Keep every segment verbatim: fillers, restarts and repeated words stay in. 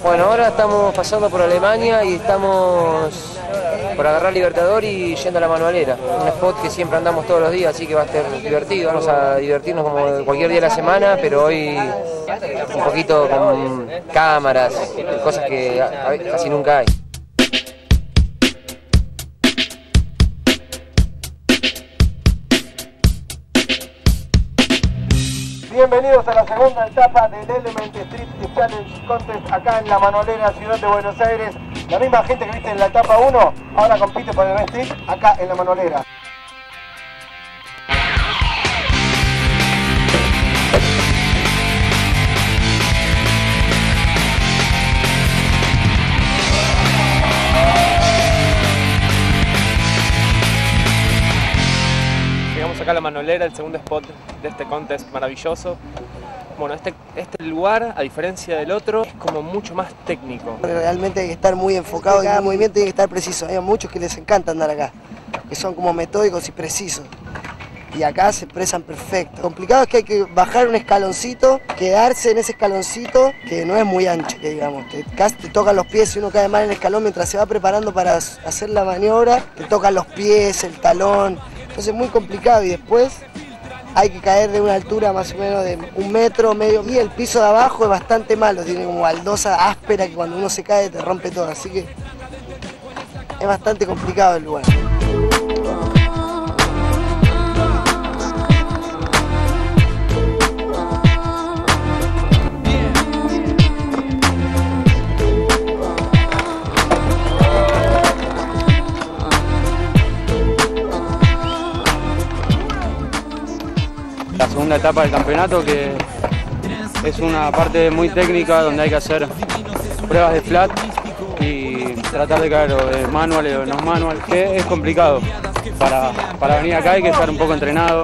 Bueno, ahora estamos pasando por Alemania y estamos por agarrar Libertador y yendo a la Manualera. Un spot que siempre andamos todos los días, así que va a estar divertido. Vamos a divertirnos como cualquier día de la semana, pero hoy un poquito con cámaras, cosas que casi nunca hay. Bienvenidos a la segunda etapa del Element Street Challenge Contest acá en la Manolera, ciudad de Buenos Aires. La misma gente que viste en la etapa uno, ahora compite por el Street acá en la Manolera. Llegamos acá a la Manolera, el segundo spot de este contest maravilloso. Bueno, este, este lugar, a diferencia del otro, es como mucho más técnico. Realmente hay que estar muy enfocado y cada movimiento tiene que estar preciso. Hay muchos que les encanta andar acá, que son como metódicos y precisos. Y acá se expresan perfecto. Complicado es que hay que bajar un escaloncito, quedarse en ese escaloncito, que no es muy ancho, que digamos. Te, casi te tocan los pies y uno cae mal en el escalón mientras se va preparando para hacer la maniobra. Te tocan los pies, el talón. Entonces es muy complicado y después hay que caer de una altura más o menos de un metro, medio, y el piso de abajo es bastante malo, tiene como baldosa áspera que cuando uno se cae te rompe todo, así que es bastante complicado el lugar. La segunda etapa del campeonato, que es una parte muy técnica donde hay que hacer pruebas de flat y tratar de caer o de manual o de no manual, que es complicado. Para, para venir acá hay que estar un poco entrenado.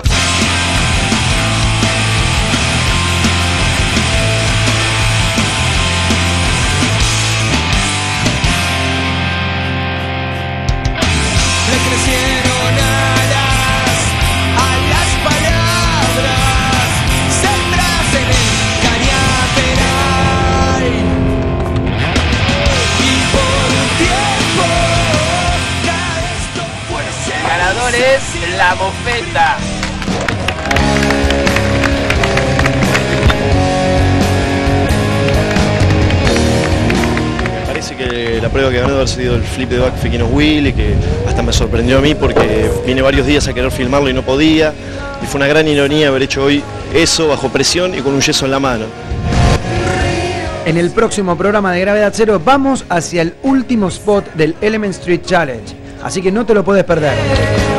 Es la Mofeta. Parece que la prueba que ganó haber sido el flip de back Fequinos Wheel y que hasta me sorprendió a mí porque vine varios días a querer filmarlo y no podía, y fue una gran ironía haber hecho hoy eso bajo presión y con un yeso en la mano. En el próximo programa de Gravedad Cero vamos hacia el último spot del Element Street Challenge, así que no te lo puedes perder.